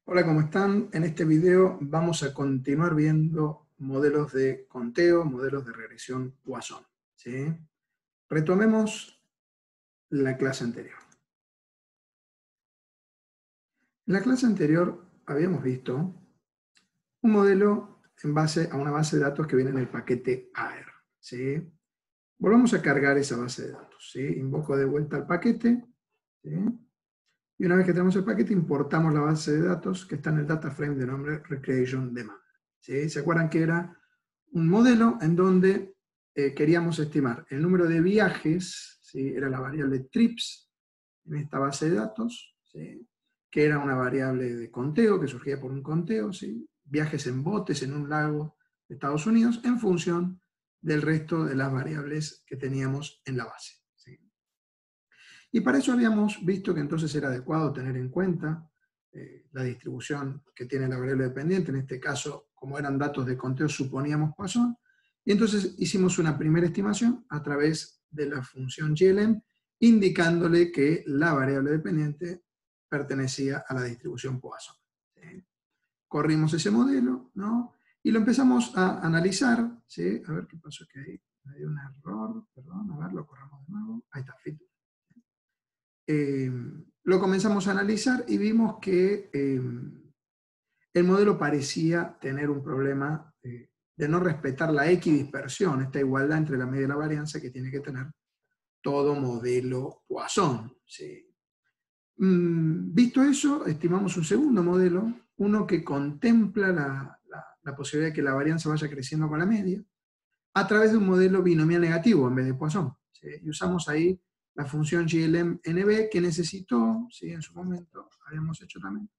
Hola, ¿cómo están? En este video vamos a continuar viendo modelos de conteo, modelos de regresión Poisson, ¿sí? Retomemos la clase anterior. En la clase anterior habíamos visto un modelo en base a una base de datos que viene en el paquete AR, ¿sí? Volvamos a cargar esa base de datos, ¿sí? Invoco de vuelta al paquete, ¿sí? Y una vez que tenemos el paquete, importamos la base de datos que está en el data frame de nombre Recreation Demand, ¿sí? ¿Se acuerdan que era un modelo en donde queríamos estimar el número de viajes, ¿sí? Era la variable trips en esta base de datos, ¿sí? Que era una variable de conteo, que surgía por un conteo, ¿sí? Viajes en botes en un lago de Estados Unidos, en función del resto de las variables que teníamos en la base, ¿sí? Y para eso habíamos visto que entonces era adecuado tener en cuenta la distribución que tiene la variable dependiente. En este caso, como eran datos de conteo, suponíamos Poisson. Y entonces hicimos una primera estimación a través de la función glm, indicándole que la variable dependiente pertenecía a la distribución Poisson, ¿sí? Corrimos ese modelo, ¿no? Y lo empezamos a analizar, ¿sí? A ver qué pasó, que ahí me dio un error, perdón, a ver, lo corramos de nuevo. Ahí está, fit. Lo comenzamos a analizar y vimos que el modelo parecía tener un problema de no respetar la equidispersión, esta igualdad entre la media y la varianza que tiene que tener todo modelo Poisson, ¿sí? Visto eso, estimamos un segundo modelo, uno que contempla la posibilidad de que la varianza vaya creciendo con la media, a través de un modelo binomial negativo en vez de Poisson, ¿sí? Y usamos ahí la función glm-nb que necesitó, ¿sí? En su momento, habíamos hecho también,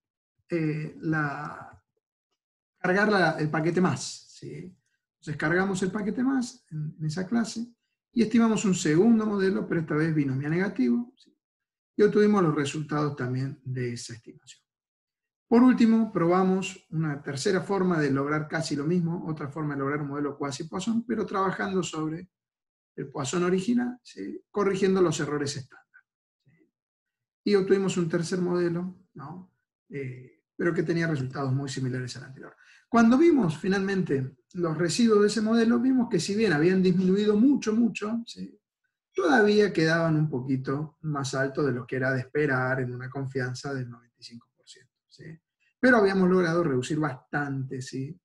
cargar el paquete más, ¿sí? Entonces cargamos el paquete más en esa clase y estimamos un segundo modelo, pero esta vez binomial negativo, ¿sí? Y obtuvimos los resultados también de esa estimación. Por último, probamos una tercera forma de lograr casi lo mismo, otra forma de lograr un modelo quasi-Poisson, pero trabajando sobre el Poisson original, ¿sí? Corrigiendo los errores estándar, ¿sí? Y obtuvimos un tercer modelo, ¿no? Pero que tenía resultados muy similares al anterior. Cuando vimos finalmente los residuos de ese modelo, vimos que si bien habían disminuido mucho, ¿sí? Todavía quedaban un poquito más altos de lo que era de esperar en una confianza del 95%, ¿sí? Pero habíamos logrado reducir bastante, ¿sí?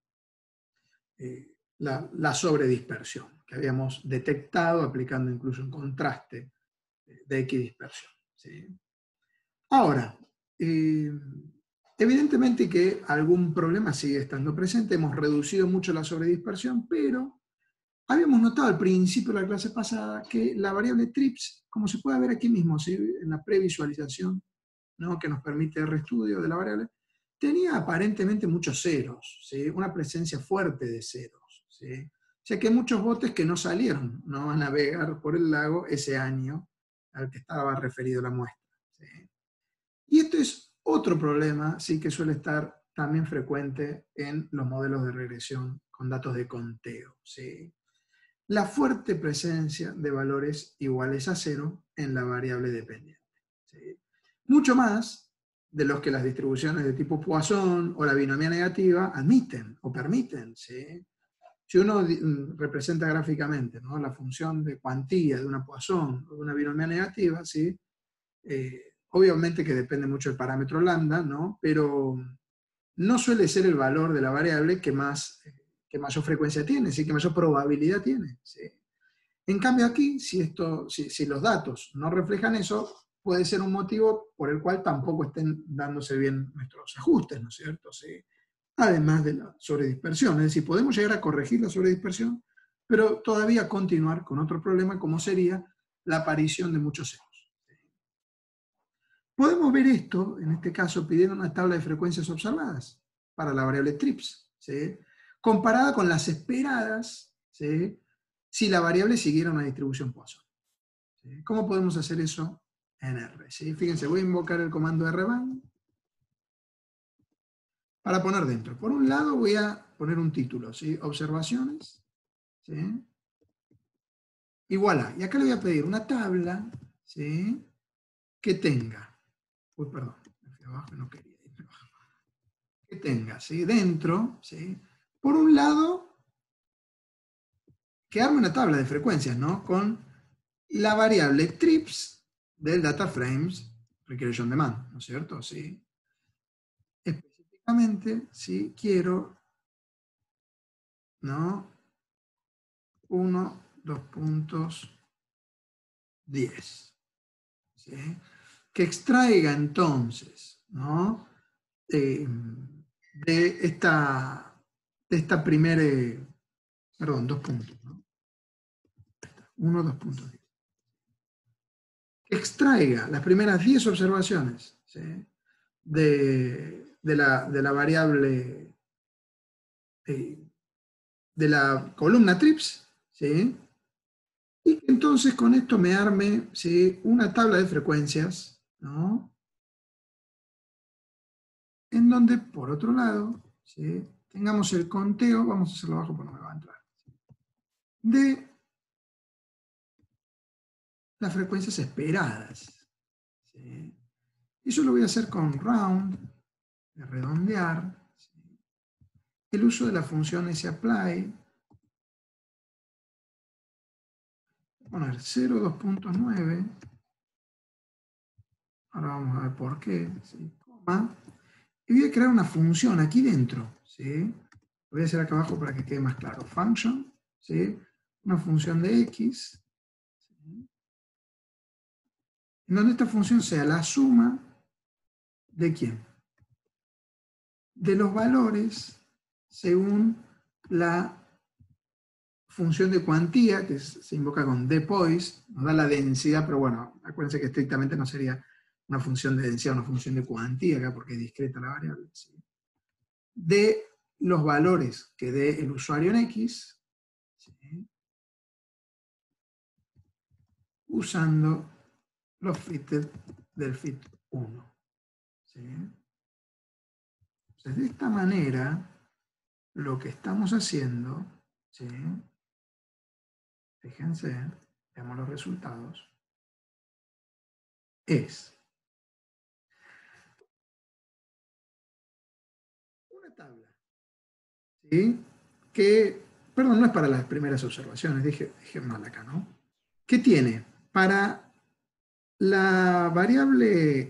La sobredispersión que habíamos detectado aplicando incluso un contraste de equidispersión, ¿sí? Ahora, evidentemente que algún problema sigue estando presente, hemos reducido mucho la sobredispersión, pero habíamos notado al principio de la clase pasada que la variable trips, como se puede ver aquí mismo, ¿sí? En la previsualización, ¿no? Que nos permite el reestudio de la variable, tenía aparentemente muchos ceros, ¿sí? Una presencia fuerte de ceros, ¿sí? O sea que hay muchos botes que no salieron, ¿no? A navegar por el lago ese año al que estaba referido la muestra, ¿sí? Y esto es otro problema, ¿sí? Que suele estar también frecuente en los modelos de regresión con datos de conteo, ¿sí? La fuerte presencia de valores iguales a cero en la variable dependiente, ¿sí? Mucho más de los que las distribuciones de tipo Poisson o la binomia negativa admiten o permiten, ¿sí? Si uno representa gráficamente, ¿no? La función de cuantía de una Poisson o de una binomia negativa, ¿sí? Obviamente que depende mucho del parámetro lambda, ¿no? Pero no suele ser el valor de la variable que mayor frecuencia tiene, ¿sí? Que mayor probabilidad tiene, ¿sí? En cambio aquí, si los datos no reflejan eso, puede ser un motivo por el cual tampoco estén dándose bien nuestros ajustes, ¿no es cierto? ¿Sí? Además de la sobredispersión, es decir, podemos llegar a corregir la sobredispersión, pero todavía continuar con otro problema como sería la aparición de muchos ceros. Podemos ver esto, en este caso, pidiendo una tabla de frecuencias observadas para la variable trips, ¿sí? Comparada con las esperadas, ¿sí? Si la variable siguiera una distribución Poisson, ¿sí? ¿Cómo podemos hacer eso en R? ¿Sí? Fíjense, voy a invocar el comando rban para poner dentro. Por un lado voy a poner un título, ¿sí? Observaciones, ¿sí? Y voilà. Y acá le voy a pedir una tabla, ¿sí? Que tenga, uy, perdón, me fui abajo, no quería irme abajo. tenga, ¿sí? Dentro, ¿sí? Por un lado, que arme una tabla de frecuencias, ¿no? Con la variable trips del data frames recreation demand, ¿no es cierto? ¿Sí? Específicamente, si quiero, ¿no? 1, 2 puntos, 10. ¿Sí? Que extraiga entonces, ¿no? De esta primera, perdón, 2 puntos, ¿no? 1, 2 puntos. Que extraiga las primeras 10 observaciones, ¿sí? de la variable, de la columna trips, ¿sí? Y que entonces con esto me arme, ¿sí? Una tabla de frecuencias, ¿no? En donde, por otro lado, ¿sí? Tengamos el conteo, vamos a hacerlo abajo porque no me va a entrar, de las frecuencias esperadas. ¿Sí? Eso lo voy a hacer con round, de redondear, ¿sí? El uso de la función sapply, poner 0, 2.9, ahora vamos a ver por qué, ¿sí? Coma, y voy a crear una función aquí dentro, ¿sí? Lo voy a hacer acá abajo para que quede más claro. Function, ¿sí? Una función de x, ¿sí? En donde esta función sea la suma de ¿quién? De los valores según la función de cuantía, que se invoca con dpoise, nos da la densidad, pero bueno, acuérdense que estrictamente no sería una función de densidad, una función de cuantía acá, porque es discreta la variable, ¿sí? De los valores que dé el usuario en X, ¿sí? Usando los fitted del fit 1. ¿Sí? Entonces, de esta manera, lo que estamos haciendo, ¿sí? Fíjense, veamos los resultados, es una tabla, ¿sí? Que, perdón, no es para las primeras observaciones, dije mal acá, ¿no? ¿Qué tiene? Para la variable,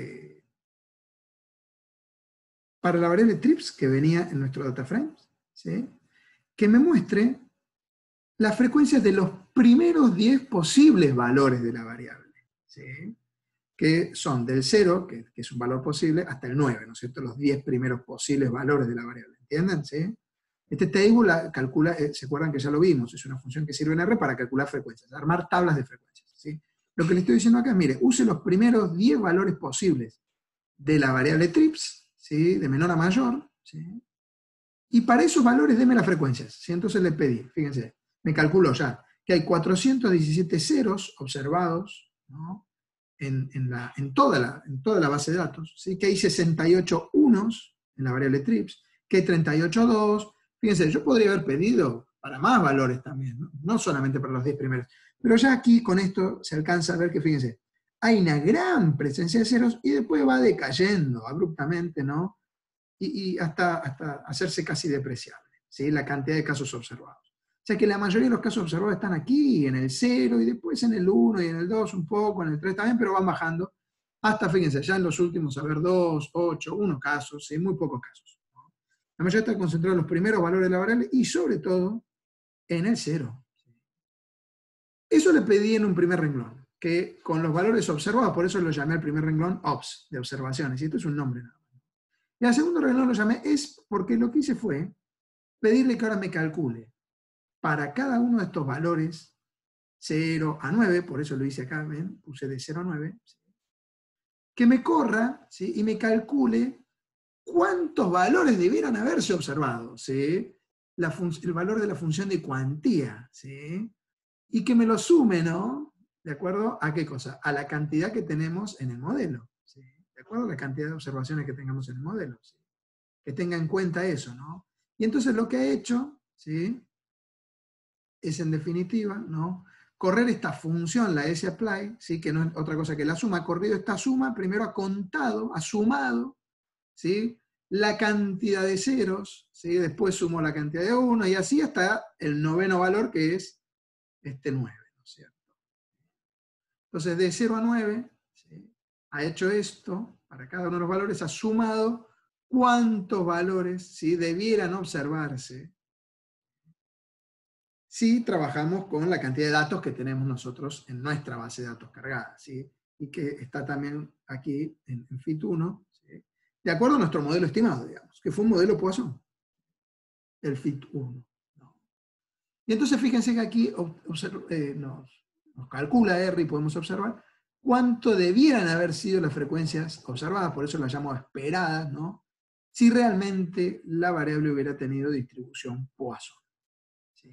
para la variable trips que venía en nuestro data frame, ¿sí? Que me muestre las frecuencias de los primeros 10 posibles valores de la variable, ¿sí? Que son del 0, que es un valor posible, hasta el 9, ¿no es cierto? Los 10 primeros posibles valores de la variable, ¿entienden? ¿Sí? Este table calcula, ¿se acuerdan que ya lo vimos? Es una función que sirve en R para calcular frecuencias, armar tablas de frecuencias, ¿sí? Lo que le estoy diciendo acá es, mire, use los primeros 10 valores posibles de la variable trips, ¿sí? De menor a mayor, ¿sí? Y para esos valores deme las frecuencias, ¿sí? Entonces le pedí, fíjense, me calculó ya que hay 417 ceros observados, ¿no? en toda la base de datos, ¿sí? Que hay 68 unos en la variable trips, que hay 38 dos. Fíjense, yo podría haber pedido para más valores también, no solamente para los 10 primeros, pero ya aquí con esto se alcanza a ver que, fíjense, hay una gran presencia de ceros y después va decayendo abruptamente, ¿no? Y hasta hacerse casi depreciable, ¿sí? La cantidad de casos observados. O sea que la mayoría de los casos observados están aquí, en el 0, y después en el 1 y en el 2 un poco, en el 3 también, pero van bajando hasta, fíjense, ya en los últimos, a ver, 2, 8, 1 casos, ¿sí? Muy pocos casos. La mayoría está concentrada en los primeros valores de la variable y sobre todo en el 0. Eso le pedí en un primer renglón, que con los valores observados, por eso lo llamé el primer renglón OBS, de observaciones, y esto es un nombre nada más. Y al segundo renglón lo llamé es porque lo que hice fue pedirle que ahora me calcule para cada uno de estos valores 0 a 9, por eso lo hice acá, ven, puse de 0 a 9, ¿sí? Que me corra, ¿sí? Y me calcule cuántos valores debieran haberse observado, ¿sí? El valor de la función de cuantía, ¿sí? Y que me lo sume, ¿no? ¿De acuerdo a qué cosa? A la cantidad que tenemos en el modelo, ¿sí? ¿De acuerdo a la cantidad de observaciones que tengamos en el modelo? ¿Sí? Que tenga en cuenta eso, ¿no? Y entonces lo que he hecho, ¿sí? Es en definitiva, ¿no? Correr esta función, la sapply, ¿sí? Que no es otra cosa que la suma, ha corrido esta suma, primero ha contado, ha sumado, ¿sí? la cantidad de ceros, ¿sí? Después sumo la cantidad de 1 y así hasta el noveno valor, que es este 9, ¿no es cierto? Entonces, de 0 a 9, ¿sí? Ha hecho esto, para cada uno de los valores, ha sumado cuántos valores, ¿sí? Debieran observarse si trabajamos con la cantidad de datos que tenemos nosotros en nuestra base de datos cargada, ¿sí? Y que está también aquí en FIT1, ¿sí? De acuerdo a nuestro modelo estimado, digamos, que fue un modelo Poisson, el FIT1, ¿no? Y entonces fíjense que aquí nos calcula R y podemos observar cuánto debieran haber sido las frecuencias observadas, por eso las llamo esperadas, ¿no? Si realmente la variable hubiera tenido distribución Poisson. ¿Sí?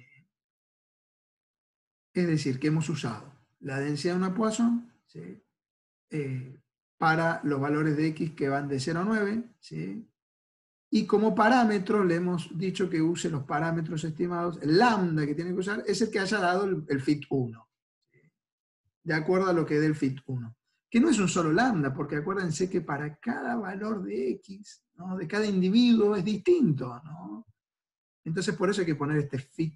Es decir, que hemos usado la densidad de una Poisson, ¿sí? Para los valores de X que van de 0 a 9, ¿sí? Y como parámetro le hemos dicho que use los parámetros estimados, el lambda que tiene que usar es el que haya dado el FIT1, ¿sí? De acuerdo a lo que dé el FIT1. Que no es un solo lambda, porque acuérdense que para cada valor de X, ¿no? De cada individuo es distinto, ¿no? Entonces por eso hay que poner este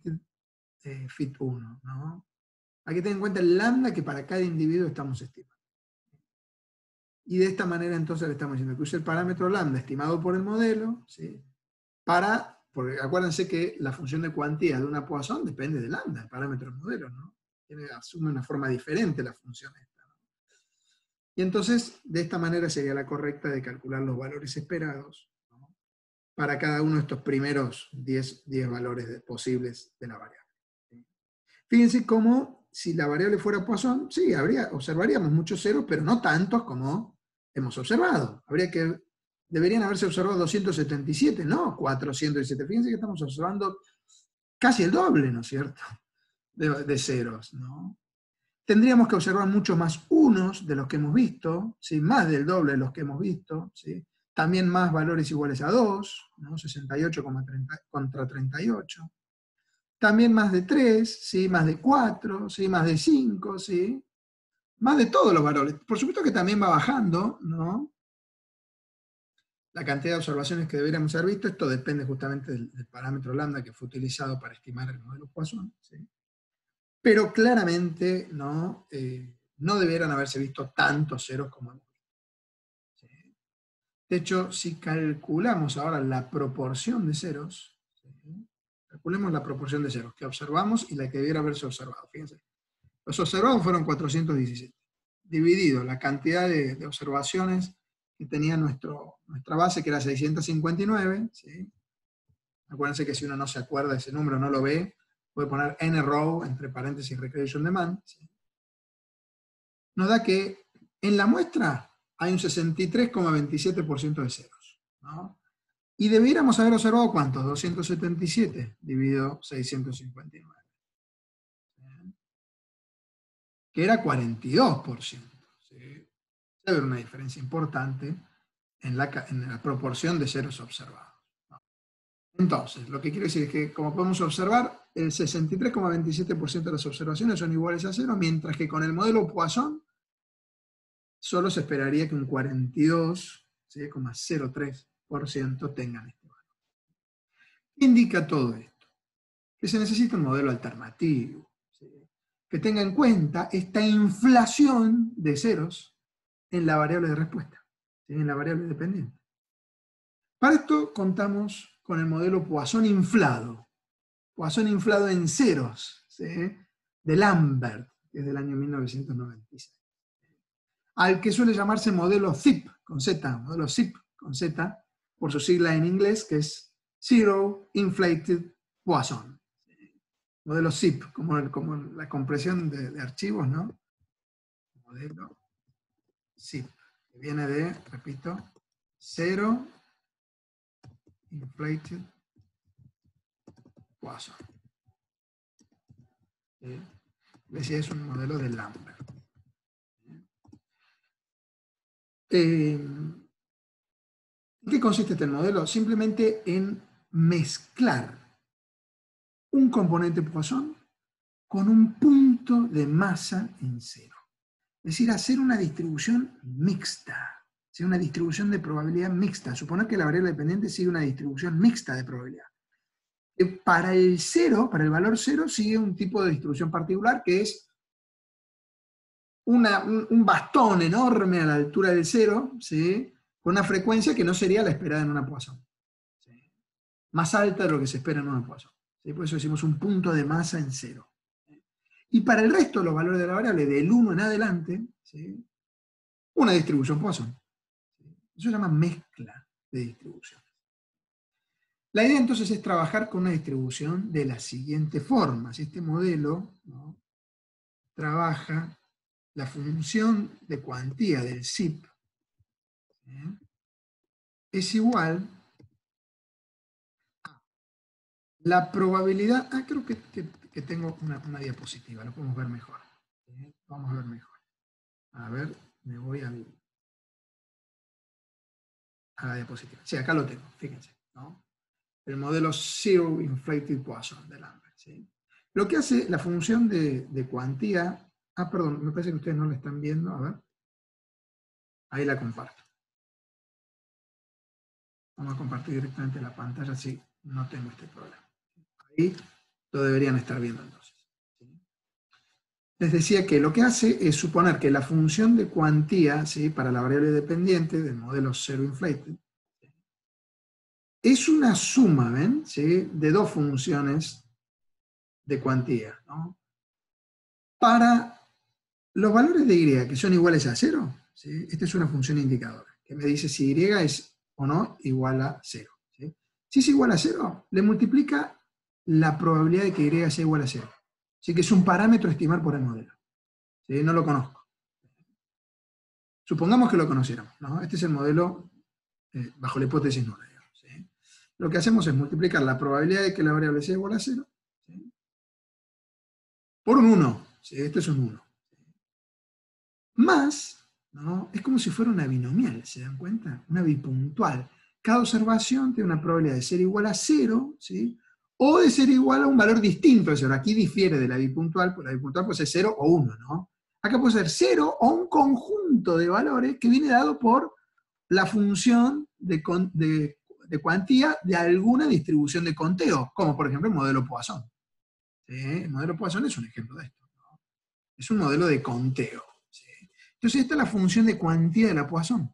FIT1, ¿no? Hay que tener en cuenta el lambda que para cada individuo estamos estimando. Y de esta manera entonces le estamos diciendo que use el parámetro lambda estimado por el modelo, ¿sí? Porque acuérdense que la función de cuantía de una Poisson depende de lambda, el parámetro del modelo, ¿no? Asume una forma diferente la función esta, ¿no? Y entonces, de esta manera sería la correcta de calcular los valores esperados, ¿no? Para cada uno de estos primeros 10 valores posibles de la variable. ¿Sí? Fíjense cómo, si la variable fuera Poisson, sí, observaríamos muchos ceros, pero no tantos como hemos observado. Deberían haberse observado 277, no 417. Fíjense que estamos observando casi el doble, ¿no es cierto?, de ceros, ¿no? Tendríamos que observar muchos más unos de los que hemos visto, ¿sí? Más del doble de los que hemos visto, ¿sí? También más valores iguales a 2, ¿no? 68 contra 38. También más de 3, ¿sí? Más de 4, ¿sí? Más de 5, ¿sí? Más de todos los valores. Por supuesto que también va bajando, ¿no?, la cantidad de observaciones que deberíamos haber visto. Esto depende justamente del parámetro lambda que fue utilizado para estimar el modelo Poisson, ¿sí? Pero claramente no debieran haberse visto tantos ceros como hemos visto, ¿sí? De hecho, si calculamos ahora la proporción de ceros, ¿sí? Calculemos la proporción de ceros que observamos y la que debiera haberse observado. Fíjense, los observados fueron 417, dividido la cantidad de observaciones que tenía nuestra base, que era 659, ¿sí? Acuérdense que si uno no se acuerda de ese número, no lo ve, puede poner n row entre paréntesis recreation demand, ¿sí? Nos da que en la muestra hay un 63,27% de ceros, ¿no? Y debiéramos haber observado ¿cuántos? 277 dividido 659, ¿sí? Que era 42%, ¿sí? Debe haber una diferencia importante en la proporción de ceros observados. Entonces, lo que quiero decir es que, como podemos observar, el 63,27% de las observaciones son iguales a 0, mientras que con el modelo Poisson solo se esperaría que un 42,03% tengan este valor. ¿Qué indica todo esto? Que se necesita un modelo alternativo, ¿sí?, que tenga en cuenta esta inflación de ceros en la variable de respuesta, ¿sí?, en la variable dependiente. Para esto contamos con el modelo Poisson inflado en ceros, ¿sí?, de Lambert, que es del año 1996. Al que suele llamarse modelo ZIP, con Z, modelo ZIP, con Z, por su sigla en inglés, que es Zero Inflated Poisson. Modelo ZIP, como la compresión de archivos, ¿no? Modelo ZIP, que viene de, repito, Zero Inflated Poisson. Ese es un modelo de Lambert. ¿En qué consiste este modelo? Simplemente en mezclar un componente Poisson con un punto de masa en cero. Es decir, hacer una distribución mixta, ¿sí? Una distribución de probabilidad mixta. Suponer que la variable dependiente sigue una distribución mixta de probabilidad. Para el 0, para el valor 0, sigue un tipo de distribución particular que es un bastón enorme a la altura del 0, ¿sí? Con una frecuencia que no sería la esperada en una Poisson. ¿Sí? Más alta de lo que se espera en una Poisson. ¿Sí? Por eso decimos un punto de masa en 0. Y para el resto de los valores de la variable, del 1 en adelante, ¿sí? Una distribución Poisson. Eso se llama mezcla de distribución. La idea entonces es trabajar con una distribución de la siguiente forma. Si este modelo, ¿no?, trabaja la función de cuantía del SIP, ¿sí?, es igual a la probabilidad. Creo que tengo una diapositiva, lo podemos ver mejor. ¿Sí? Vamos a ver mejor. A ver, me voy a la diapositiva. Sí, acá lo tengo, fíjense, ¿no? El modelo Zero Inflated Poisson de Lambert. ¿Sí? Lo que hace la función de cuantía. Perdón, me parece que ustedes no la están viendo. A ver. Ahí la comparto. Vamos a compartir directamente la pantalla, así no tengo este problema. Ahí lo deberían estar viendo entonces. ¿Sí? Les decía que lo que hace es suponer que la función de cuantía, ¿sí?, para la variable dependiente del modelo Zero Inflated, ¿sí?, es una suma, ¿ven?, ¿sí?, de dos funciones de cuantía, ¿no? Para los valores de y que son iguales a 0, ¿sí?, esta es una función indicadora, que me dice si y es o no igual a 0. ¿Sí? Si es igual a 0, le multiplica la probabilidad de que y sea igual a 0. Así que es un parámetro a estimar por el modelo. ¿Sí? No lo conozco. Supongamos que lo conociéramos, ¿no? Este es el modelo bajo la hipótesis nula. ¿Sí? Lo que hacemos es multiplicar la probabilidad de que la variable sea igual a 0, ¿sí?, por un 1. ¿Sí? Este es un 1. Más, ¿no?, es como si fuera una binomial, ¿se dan cuenta? Una bipuntual. Cada observación tiene una probabilidad de ser igual a 0, ¿sí?, o de ser igual a un valor distinto de 0. Aquí difiere de la bipuntual, porque la bipuntual puede ser 0 o 1, ¿no? Acá puede ser 0 o un conjunto de valores que viene dado por la función de cuantía de alguna distribución de conteo, como por ejemplo el modelo Poisson. ¿Sí? El modelo Poisson es un ejemplo de esto, ¿no? Es un modelo de conteo. ¿Sí? Entonces esta es la función de cuantía de la Poisson,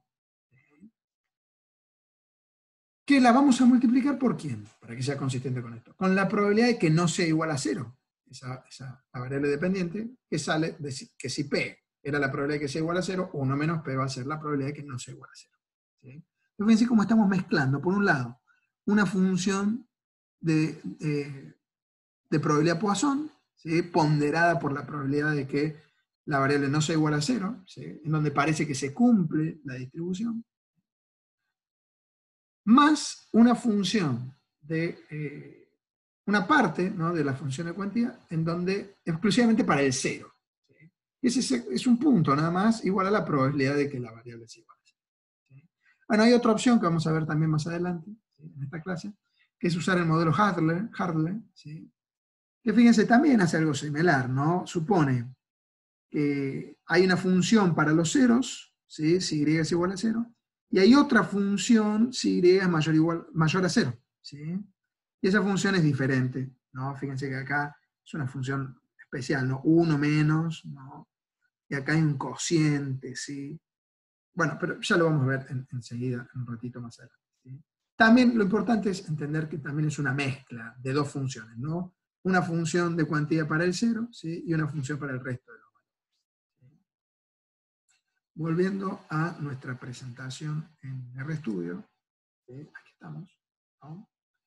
que la vamos a multiplicar ¿por quién? Para que sea consistente con esto. Con la probabilidad de que no sea igual a 0. Esa variable dependiente que sale de que si P era la probabilidad de que sea igual a 0, 1 menos P va a ser la probabilidad de que no sea igual a 0. ¿Sí? Entonces fíjense cómo estamos mezclando, por un lado, una función de probabilidad Poisson, ¿sí?, ponderada por la probabilidad de que la variable no sea igual a 0, ¿sí?, en donde parece que se cumple la distribución, más una función una parte, ¿no?, de la función de cuantía en donde exclusivamente para el 0. ¿Sí? Y ese es un punto nada más igual a la probabilidad de que la variable sea igual a 0. ¿Sí? Bueno, hay otra opción que vamos a ver también más adelante, ¿sí?, en esta clase, que es usar el modelo Hartle, ¿sí?, que fíjense también hace algo similar, ¿no? Supone que hay una función para los ceros, ¿sí?, si y es igual a 0, y hay otra función si y es mayor a 0. ¿Sí? Y esa función es diferente, ¿no? Fíjense que acá es una función especial, ¿no? 1 menos, ¿no? Y acá hay un cociente, ¿sí? Bueno, pero ya lo vamos a ver enseguida, un ratito más adelante. ¿Sí? También lo importante es entender que también es una mezcla de dos funciones, ¿no? Una función de cuantía para el 0, ¿sí?, y una función para el resto de los valores. ¿Sí? Volviendo a nuestra presentación en RStudio, ¿sí?, aquí estamos, ¿no?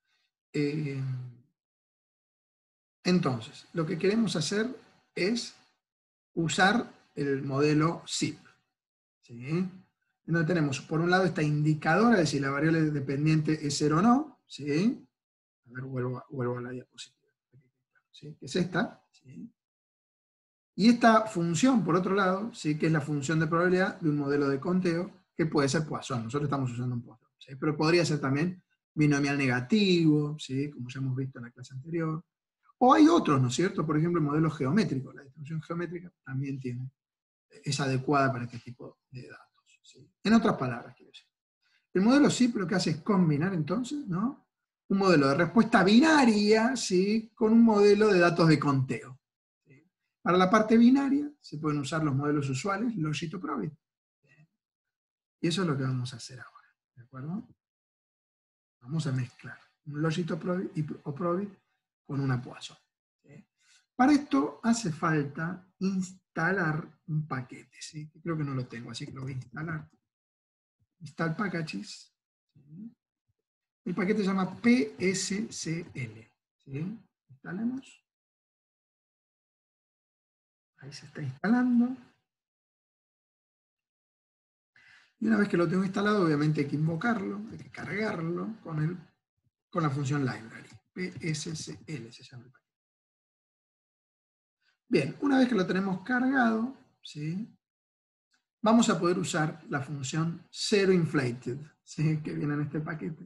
Entonces, lo que queremos hacer es usar el modelo SIP. ¿Sí? En donde tenemos, por un lado, esta indicadora de si la variable dependiente es 0 o no. ¿Sí? A ver, vuelvo a la diapositiva. ¿Sí? Que es esta. ¿Sí? Y esta función, por otro lado, ¿sí?, que es la función de probabilidad de un modelo de conteo, que puede ser Poisson. Nosotros estamos usando un Poisson. ¿Sí? Pero podría ser también binomial negativo, ¿sí?, como ya hemos visto en la clase anterior. O hay otros, ¿no es cierto? Por ejemplo, el modelo geométrico. La distribución geométrica también es adecuada para este tipo de datos. ¿sí? En otras palabras, quiero decir. El modelo SIP lo que hace es combinar entonces, ¿no? Un modelo de respuesta binaria, ¿sí? Con un modelo de datos de conteo. ¿Sí? Para la parte binaria se pueden usar los modelos usuales, logit o probit. Y eso es lo que vamos a hacer ahora, ¿de acuerdo? Vamos a mezclar un logit o probit con una Poisson. ¿Sí? Para esto hace falta instalar un paquete, ¿sí? Creo que no lo tengo, así que lo voy a instalar. Install packages. ¿Sí? El paquete se llama PSCL. ¿Sí? Instalemos. Ahí se está instalando. Y una vez que lo tengo instalado, obviamente hay que invocarlo, hay que cargarlo con la función library. PSCL se llama el paquete. Bien, una vez que lo tenemos cargado, ¿sí? Vamos a poder usar la función zeroInflated, ¿sí? Que viene en este paquete.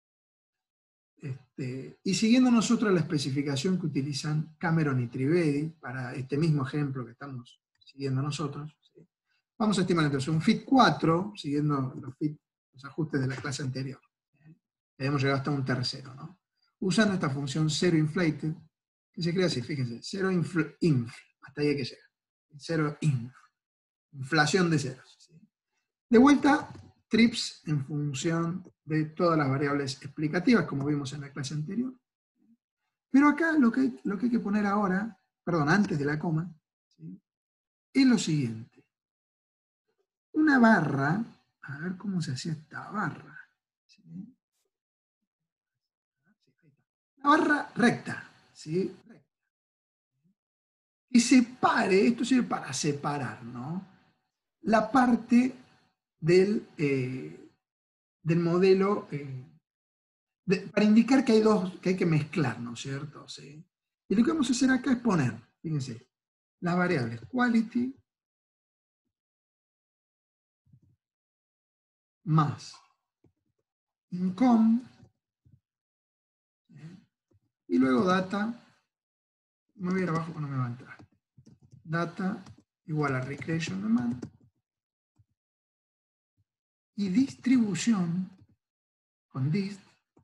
Y siguiendo nosotros la especificación que utilizan Cameron y Trivedi para este mismo ejemplo que estamos siguiendo nosotros, ¿sí? Vamos a estimar entonces un fit 4, siguiendo los ajustes de la clase anterior. ¿Sí? Hemos llegado hasta un tercero, ¿no? Usando esta función zeroInflated, que se crea así, fíjense, zeroinf, hasta ahí hay que llegar. Zeroinf, inflación de ceros. ¿Sí? De vuelta, trips en función de todas las variables explicativas, como vimos en la clase anterior. Pero acá lo que hay que poner ahora, perdón, antes de la coma, ¿sí? Es lo siguiente. Una barra, a ver cómo se hacía esta barra. ¿Sí? Una barra recta, ¿sí? Y separe, esto sirve para separar, ¿no? La parte del modelo, para indicar que hay dos, que hay que mezclar, ¿no es cierto? ¿Sí? Y lo que vamos a hacer acá es poner, fíjense, las variables quality más income, y luego data, me voy a ir abajo porque no me va a entrar, data igual a recreation demand, y distribución con dist,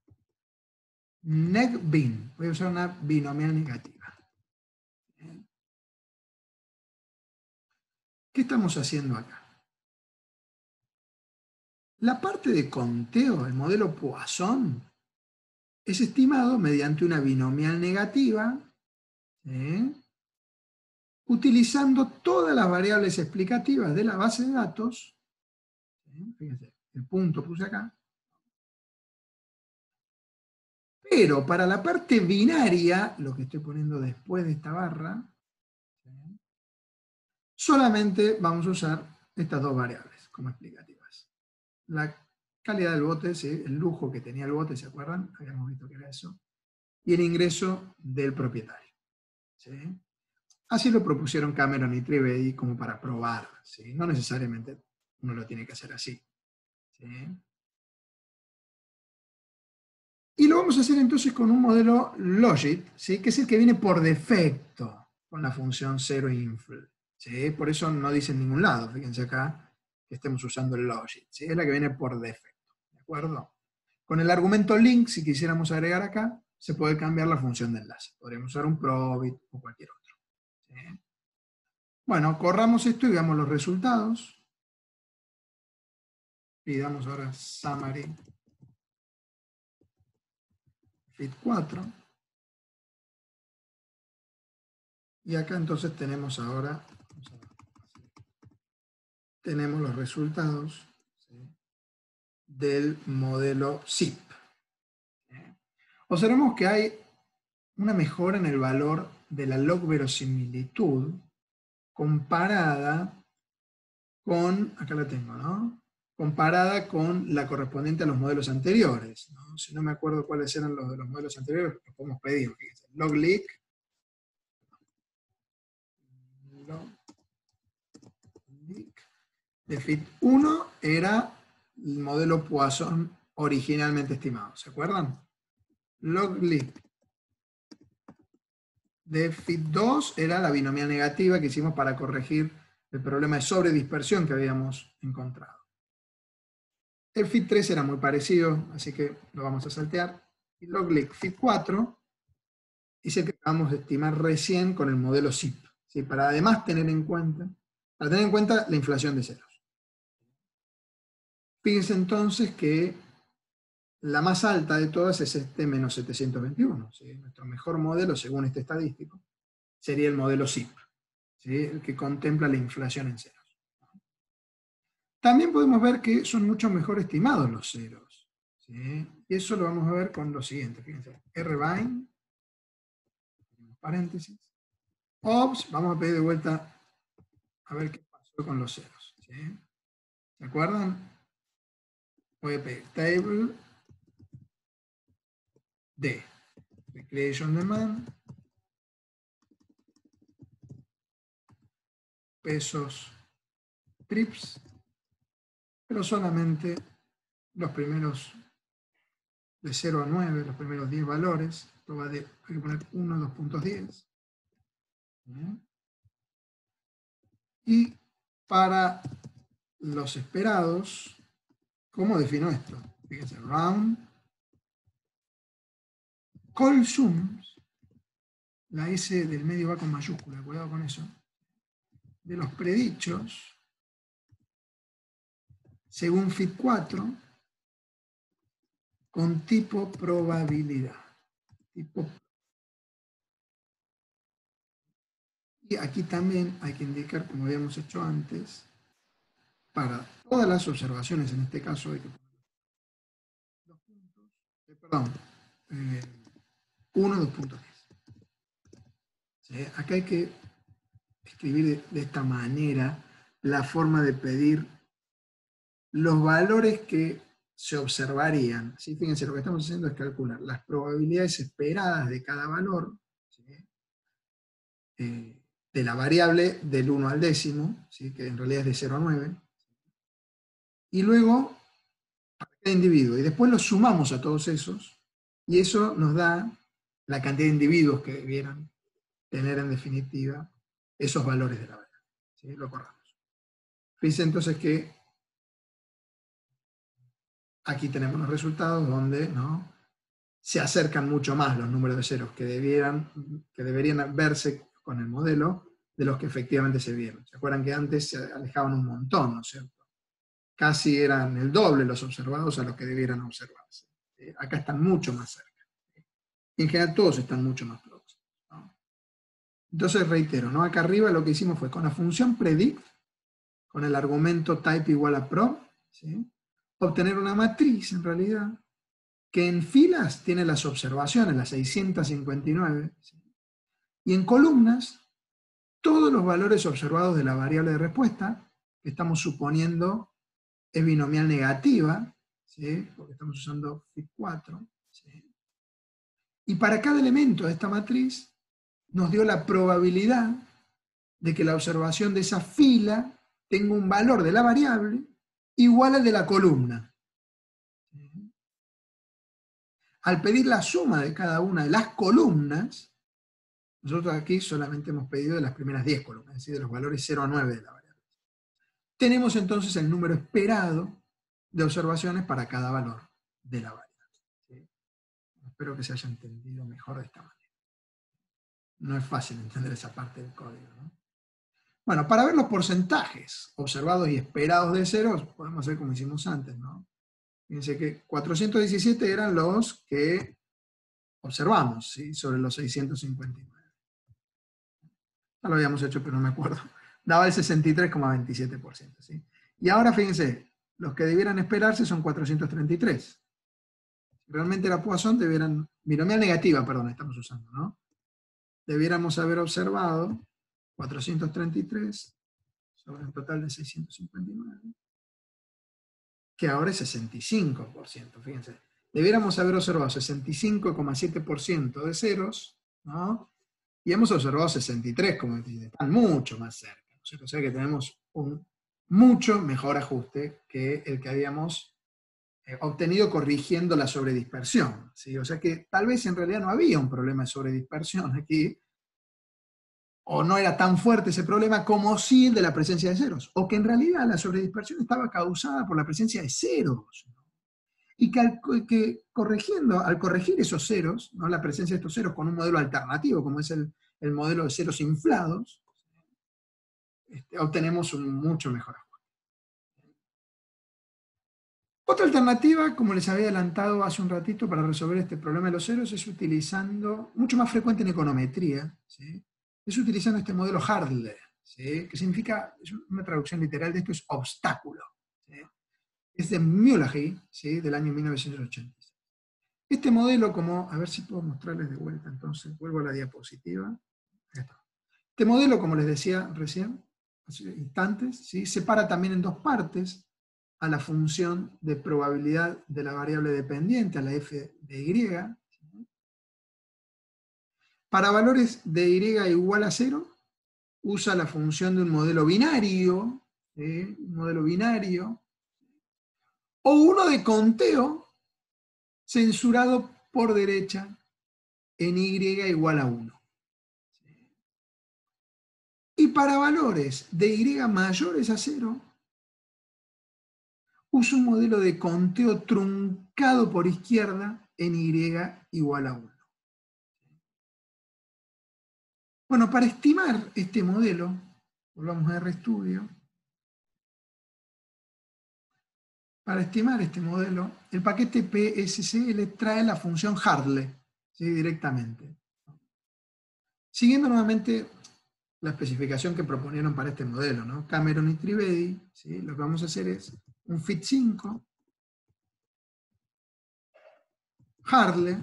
neg bin, voy a usar una binomial negativa. ¿Qué estamos haciendo acá? La parte de conteo, el modelo Poisson, es estimado mediante una binomial negativa, ¿sí? Utilizando todas las variables explicativas de la base de datos. ¿Sí? Fíjense, el punto puse acá. Pero para la parte binaria, lo que estoy poniendo después de esta barra, ¿sí? Solamente vamos a usar estas dos variables como explicativas. La calidad del bote, ¿sí? El lujo que tenía el bote, ¿se acuerdan? Habíamos visto que era eso. Y el ingreso del propietario. ¿Sí? Así lo propusieron Cameron y Trivedi como para probar. ¿Sí? No necesariamente uno lo tiene que hacer así. ¿Sí? Y lo vamos a hacer entonces con un modelo logit, ¿sí? Que es el que viene por defecto con la función zeroinfl. ¿Sí? Por eso no dice en ningún lado, fíjense acá, que estemos usando el logit. ¿Sí? Es la que viene por defecto. ¿De acuerdo? Con el argumento link, si quisiéramos agregar acá, se puede cambiar la función de enlace. Podríamos usar un probit o cualquier otro. ¿Sí? Bueno, corramos esto y veamos los resultados. Pidamos ahora summary fit 4. Y acá entonces tenemos ahora, tenemos los resultados, ¿sí? Del modelo SIP. Observemos que hay una mejora en el valor de la log verosimilitud comparada con, acá la tengo, ¿no? Comparada con la correspondiente a los modelos anteriores, ¿no? Si no me acuerdo cuáles eran los de los modelos anteriores, los podemos pedir. Fíjense. Log leak de fit 1 era el modelo Poisson originalmente estimado, ¿se acuerdan? Log leak de fit 2 era la binomial negativa que hicimos para corregir el problema de sobredispersión que habíamos encontrado. El fit 3 era muy parecido, así que lo vamos a saltear. Y logLEQ fit 4 es el que acabamos de estimar recién con el modelo SIP, ¿sí? Para además tener en cuenta la inflación de ceros. Fíjense entonces que la más alta de todas es este menos 721. ¿Sí? Nuestro mejor modelo, según este estadístico, sería el modelo SIP, ¿sí? El que contempla la inflación en ceros. También podemos ver que son mucho mejor estimados los ceros, ¿sí? Y eso lo vamos a ver con lo siguiente. Fíjense, rbind, paréntesis, ops, vamos a pedir de vuelta a ver qué pasó con los ceros, ¿sí? ¿Se acuerdan? Voy a pedir table de recreation demand, pesos trips, pero solamente los primeros de 0 a 9, los primeros 10 valores. Esto va de, hay que poner 1, 2.10. Y para los esperados, ¿cómo defino esto? Fíjense, round, call sums, la S del medio va con mayúscula, cuidado con eso, de los predichos, según fit 4, con tipo probabilidad. Y aquí también hay que indicar, como habíamos hecho antes, para todas las observaciones, en este caso hay que poner 2 puntos, perdón, 1, 2.10. ¿Sí? Acá hay que escribir de esta manera la forma de pedir los valores que se observarían. ¿Sí? Fíjense, lo que estamos haciendo es calcular las probabilidades esperadas de cada valor, ¿sí? De la variable del 1 al décimo, ¿sí? Que en realidad es de 0 a 9, y luego para cada individuo, y después los sumamos a todos esos, y eso nos da la cantidad de individuos que debieran tener en definitiva esos valores de la variable. ¿Sí? Lo corramos. Fíjense entonces que aquí tenemos los resultados donde, ¿no?, se acercan mucho más los números de ceros que deberían verse con el modelo de los que efectivamente se vieron. ¿Se acuerdan que antes se alejaban un montón, ¿no es cierto? Casi eran el doble los observados a los que debieran observarse. Acá están mucho más cerca. En general todos están mucho más próximos, ¿no? Entonces reitero, ¿no? Acá arriba lo que hicimos fue con la función predict, con el argumento type igual a prob, ¿sí?, obtener una matriz en realidad que en filas tiene las observaciones, las 659, ¿sí?, y en columnas todos los valores observados de la variable de respuesta, que estamos suponiendo es binomial negativa, ¿sí?, porque estamos usando fit 4, ¿sí?, y para cada elemento de esta matriz nos dio la probabilidad de que la observación de esa fila tenga un valor de la variable igual al de la columna. Al pedir la suma de cada una de las columnas, nosotros aquí solamente hemos pedido de las primeras 10 columnas, es decir, de los valores 0 a 9 de la variable. Tenemos entonces el número esperado de observaciones para cada valor de la variable. ¿Sí? Espero que se haya entendido mejor de esta manera. No es fácil entender esa parte del código, ¿no? Bueno, para ver los porcentajes observados y esperados de ceros, podemos hacer como hicimos antes, ¿no? Fíjense que 417 eran los que observamos, ¿sí?, sobre los 659. Ya lo habíamos hecho, pero no me acuerdo. Daba el 63,27%. ¿Sí? Y ahora fíjense, los que debieran esperarse son 433. Realmente la Poisson debieran, binomial negativa, perdón, estamos usando, ¿no? Debiéramos haber observado 433 sobre un total de 659, que ahora es 65%, fíjense. Debiéramos haber observado 65,7% de ceros, ¿no? Y hemos observado 63, como están mucho más cerca, ¿no? O sea que tenemos un mucho mejor ajuste que el que habíamos obtenido corrigiendo la sobredispersión, ¿sí? O sea que tal vez en realidad no había un problema de sobredispersión aquí, o no era tan fuerte ese problema como sí el de la presencia de ceros, o que en realidad la sobredispersión estaba causada por la presencia de ceros, y que al corregir esos ceros, ¿no? La presencia de estos ceros con un modelo alternativo, como es el modelo de ceros inflados, obtenemos un mucho mejor ajuste. Otra alternativa, como les había adelantado hace un ratito, para resolver este problema de los ceros es utilizando, mucho más frecuente en econometría, ¿sí? Es utilizando este modelo Hartle, ¿sí? Que significa, es una traducción literal de esto, es obstáculo, ¿sí? Es de Mullahy, ¿sí? Del año 1986. Este modelo, como, a ver si puedo mostrarles de vuelta, entonces, vuelvo a la diapositiva. Ahí está. Este modelo, como les decía recién, hace instantes, ¿sí? Separa también en dos partes a la función de probabilidad de la variable dependiente, a la f de y. Para valores de y igual a 0, usa la función de un modelo binario, un modelo binario, o uno de conteo censurado por derecha en y igual a 1. Y para valores de y mayores a 0, usa un modelo de conteo truncado por izquierda en y igual a 1. Bueno, para estimar este modelo, volvamos a RStudio. Para estimar este modelo, el paquete PSCL trae la función Hartle, ¿sí? Directamente. Siguiendo nuevamente la especificación que proponieron para este modelo, ¿no? Cameron y Trivedi, ¿sí? Lo que vamos a hacer es un fit 5, Hartle,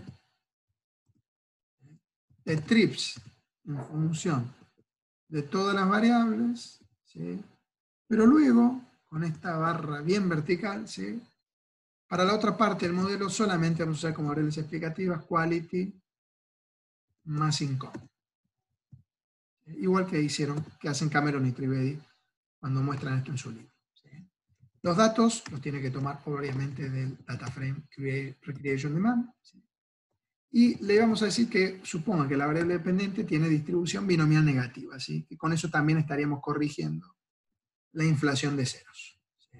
de trips en función de todas las variables, ¿sí? Pero luego, con esta barra bien vertical, ¿sí? Para la otra parte del modelo solamente vamos a usar como variables explicativas quality más income. Igual que hacen Cameron y Trivedi cuando muestran esto en su libro. ¿Sí? Los datos los tiene que tomar obviamente del Data Frame Recreation Demand. ¿Sí? Y le vamos a decir que suponga que la variable dependiente tiene distribución binomial negativa. ¿Sí? Que con eso también estaríamos corrigiendo la inflación de ceros. ¿Sí?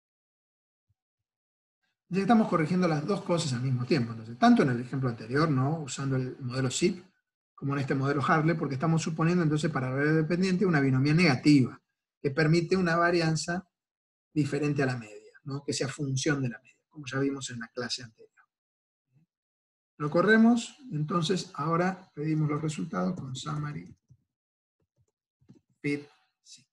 Ya estamos corrigiendo las dos cosas al mismo tiempo. Entonces, tanto en el ejemplo anterior, ¿no? Usando el modelo SIP, como en este modelo Hartle, porque estamos suponiendo entonces para la variable dependiente una binomial negativa, que permite una varianza diferente a la media, ¿no? Que sea función de la media, como ya vimos en la clase anterior. Lo corremos, entonces ahora pedimos los resultados con summary fit 5.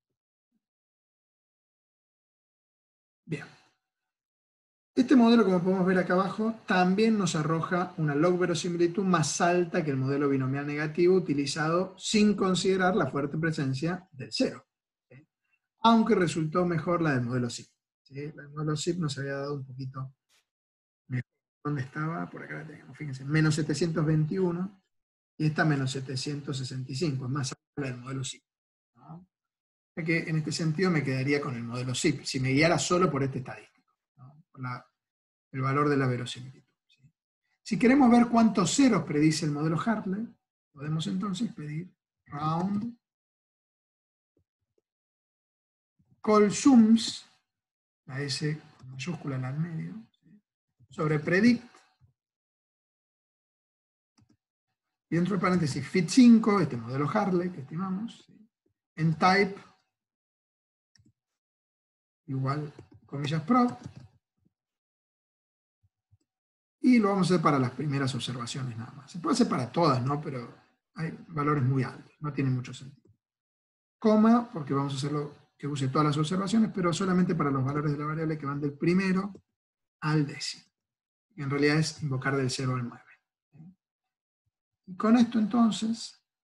Bien. Este modelo, como podemos ver acá abajo, también nos arroja una log verosimilitud más alta que el modelo binomial negativo utilizado sin considerar la fuerte presencia del cero. ¿Sí? Aunque resultó mejor la del modelo SIP. ¿Sí? La del modelo SIP nos había dado un poquito mejor. ¿Dónde estaba? Por acá la tenemos, fíjense, menos 721 y esta menos 765, es más alta la del modelo SIP. ¿No? Que en este sentido me quedaría con el modelo SIP, si me guiara solo por este estadístico, ¿no? Por el valor de la verosimilitud. ¿Sí? Si queremos ver cuántos ceros predice el modelo Hartle, podemos entonces pedir round call sums, la S mayúscula en el medio, ¿sí? Sobre predict, y dentro de paréntesis fit 5, este modelo Hartle que estimamos, ¿sí? En type igual comillas prob, y lo vamos a hacer para las primeras observaciones nada más. Se puede hacer para todas, ¿no? Pero hay valores muy altos, no tiene mucho sentido. Coma, porque vamos a hacerlo que use todas las observaciones, pero solamente para los valores de la variable que van del primero al décimo. Que en realidad es invocar del 0 al 9. Y con esto entonces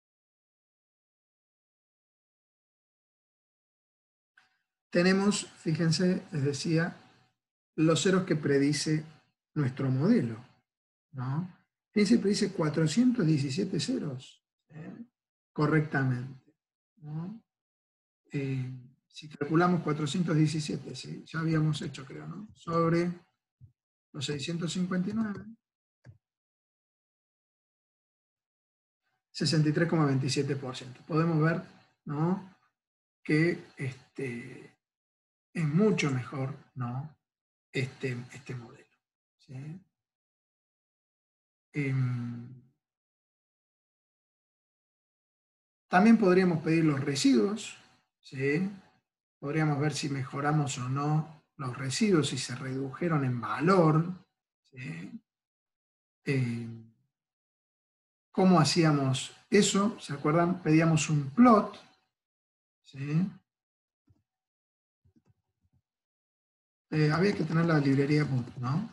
tenemos, fíjense, les decía, los ceros que predice nuestro modelo, ¿no? Fíjense, predice 417 ceros, correctamente, ¿no? Si calculamos 417, ¿sí? Ya habíamos hecho, creo, ¿no? Sobre los 659, 63,27%. Podemos ver, ¿no?, que es mucho mejor, ¿no?, este modelo, ¿sí? También podríamos pedir los residuos, ¿sí? Podríamos ver si mejoramos o no los residuos, si se redujeron en valor, ¿sí? ¿Cómo hacíamos eso? ¿Se acuerdan? Pedíamos un plot, ¿sí? Había que tener la librería boot, ¿no?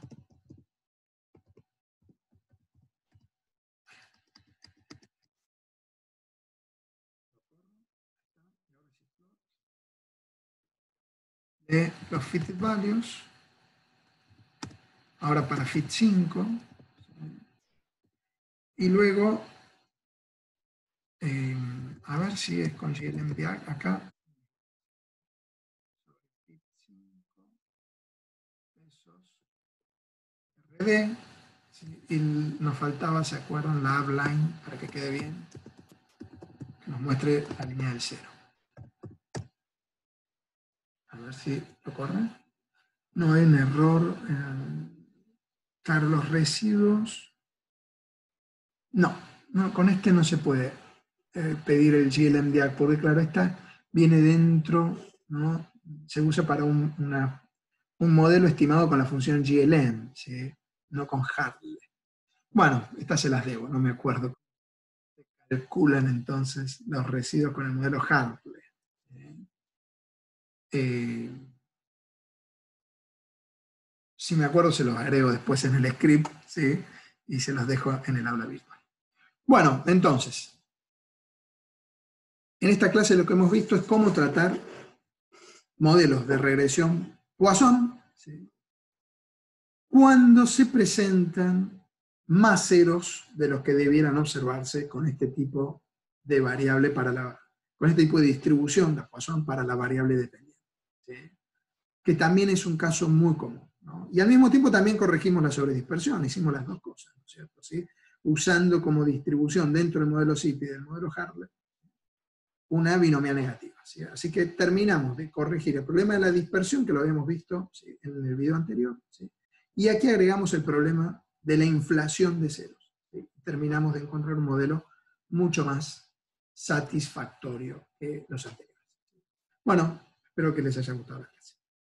De los fitted values, ahora para fit 5, y luego, a ver si es con GLMDAG acá, RD, ¿sí? Y nos faltaba, ¿se acuerdan? La upline, para que quede bien, que nos muestre la línea del 0. A ver si lo corre. No hay un error. Claro, los residuos. No, con este no se puede pedir el GLMDAG, porque claro, esta viene dentro, ¿no? Se usa para un modelo estimado con la función GLM, ¿sí? No con Hartley. Bueno, estas se las debo, no me acuerdo. Calculan entonces los residuos con el modelo Hartley. Si me acuerdo se los agrego después en el script, ¿sí? Y se los dejo en el aula virtual. Bueno, entonces, en esta clase lo que hemos visto es cómo tratar modelos de regresión Poisson, ¿sí?, cuando se presentan más ceros de los que debieran observarse con este tipo de variable con este tipo de distribución de Poisson para la variable dependiente, ¿sí?, que también es un caso muy común, ¿no? Y al mismo tiempo también corregimos la sobredispersión, hicimos las dos cosas, ¿no es cierto?, ¿sí?, usando como distribución dentro del modelo CIP y del modelo Hartley una binomial negativa, ¿sí? Así que terminamos de corregir el problema de la dispersión, que lo habíamos visto, ¿sí?, en el video anterior, ¿sí?, y aquí agregamos el problema de la inflación de ceros, ¿sí? Terminamos de encontrar un modelo mucho más satisfactorio que los anteriores. Bueno, espero que les haya gustado la clase.